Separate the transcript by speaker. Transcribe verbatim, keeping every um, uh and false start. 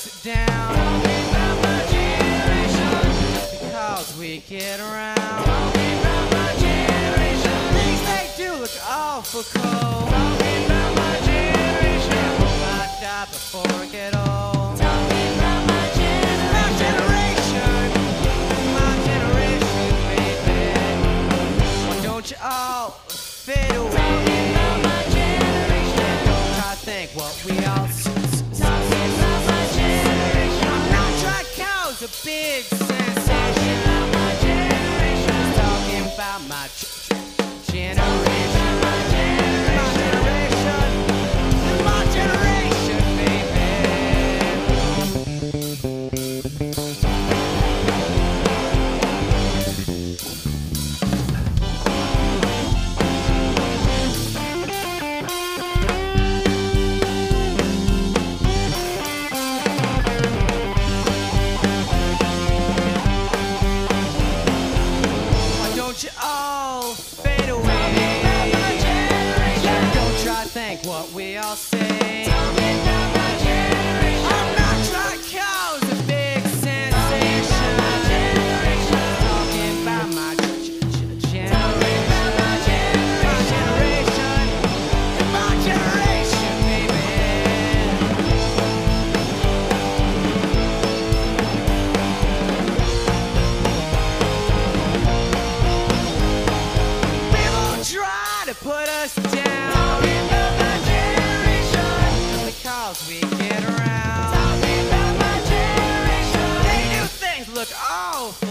Speaker 1: us down. Talking about my generation. Because we get around. Talking about my generation. Things they do look awful cold. Talking about my generation. I hope I die before I get old. Talking about my generation. My generation. My generation, baby. Why don't you all fade away? Talking about my generation. Don't try to think what we all see. Talking about my generation. I'm not trying to cause a big sensation. Talking about my generation. Talking about my generation. You all fade away. Don't try to think what we all say. Talking about my generation. I'm not trying to cause a big sensation. Talking about my generation. My generation. My generation, baby. Try to put us down. Talking about my generation. Because we get around. Talking about my generation. They do things look awful.